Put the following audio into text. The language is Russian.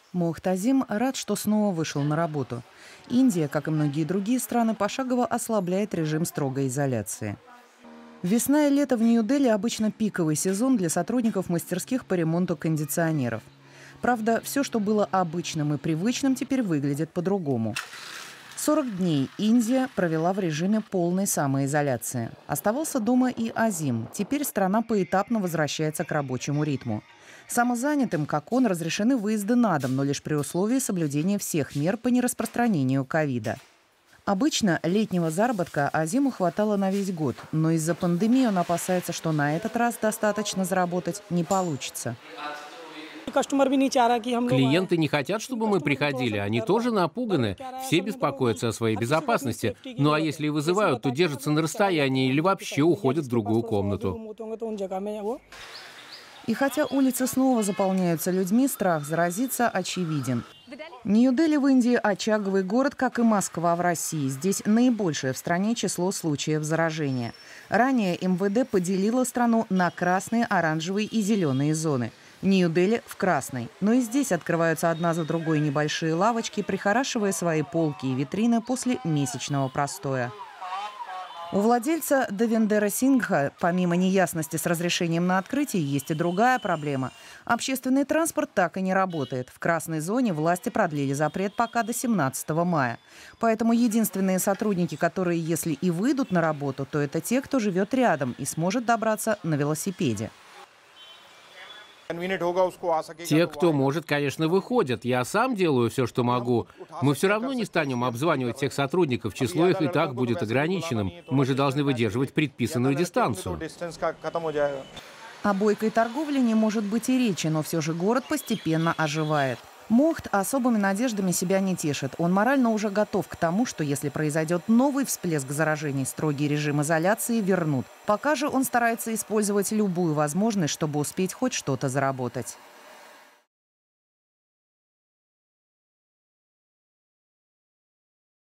Мухтазим рад, что снова вышел на работу. Индия, как и многие другие страны, пошагово ослабляет режим строгой изоляции. Весна и лето в Нью-Дели обычно пиковый сезон для сотрудников мастерских по ремонту кондиционеров. Правда, все, что было обычным и привычным, теперь выглядит по-другому. 40 дней Индия провела в режиме полной самоизоляции. Оставался дома и Азим. Теперь страна поэтапно возвращается к рабочему ритму. Самозанятым, как он, разрешены выезды на дом, но лишь при условии соблюдения всех мер по нераспространению ковида. Обычно летнего заработка Азиму хватало на весь год, но из-за пандемии он опасается, что на этот раз достаточно заработать не получится. Клиенты не хотят, чтобы мы приходили. Они тоже напуганы. Все беспокоятся о своей безопасности. Ну а если и вызывают, то держатся на расстоянии или вообще уходят в другую комнату. И хотя улицы снова заполняются людьми, страх заразиться очевиден. Нью-Дели в Индии – очаговый город, как и Москва в России. Здесь наибольшее в стране число случаев заражения. Ранее МВД поделило страну на красные, оранжевые и зеленые зоны. Нью-Дели в красной. Но и здесь открываются одна за другой небольшие лавочки, прихорашивая свои полки и витрины после месячного простоя. У владельца Девендера Сингха, помимо неясности с разрешением на открытие, есть и другая проблема. Общественный транспорт так и не работает. В красной зоне власти продлили запрет пока до 17 мая. Поэтому единственные сотрудники, которые, если и выйдут на работу, то это те, кто живет рядом и сможет добраться на велосипеде. Те, кто может, конечно, выходят. Я сам делаю все, что могу. Мы все равно не станем обзванивать всех сотрудников. Число их и так будет ограниченным. Мы же должны выдерживать предписанную дистанцию. О бойкой торговле не может быть и речи, но все же город постепенно оживает. Мохт особыми надеждами себя не тешит. Он морально уже готов к тому, что если произойдет новый всплеск заражений, строгий режим изоляции вернут. Пока же он старается использовать любую возможность, чтобы успеть хоть что-то заработать.